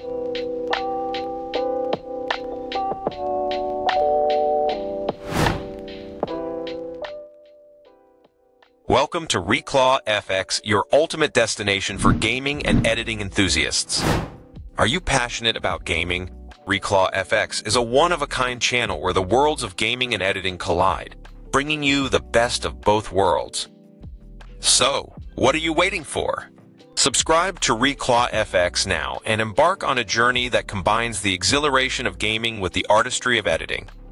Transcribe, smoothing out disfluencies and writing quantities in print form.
Welcome to Reclawfx, your ultimate destination for gaming and editing enthusiasts. Are you passionate about gaming? Reclawfx is a one-of-a-kind channel where the worlds of gaming and editing collide, bringing you the best of both worlds. So, what are you waiting for? Subscribe to Reclawfx now and embark on a journey that combines the exhilaration of gaming with the artistry of editing.